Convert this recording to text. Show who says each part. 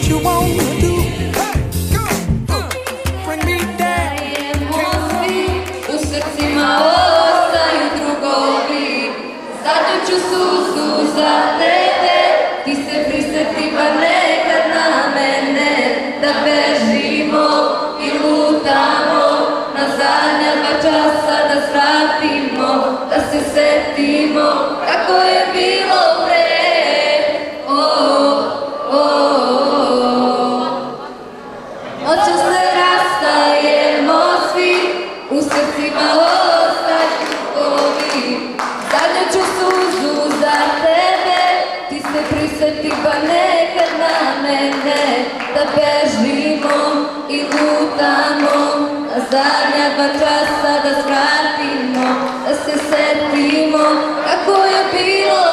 Speaker 1: you wanna do. Bring me down.
Speaker 2: U srcima ostaju drugovi, zato ću suzu za tebe. Ti se prisjeti pa nekad na mene, da bežimo i lutamo, na zadnja 2 časa da svratimo, da se setimo kako je bilo pre. Noćas se rastajemo svi, u srcima ostaju dugovi, zadnju ću suzu za tebe. Ti se prisjeti pa nekad na mene, da bežimo i lutamo, na zadnja 2 časa da svratimo, da se setimo kako je bilo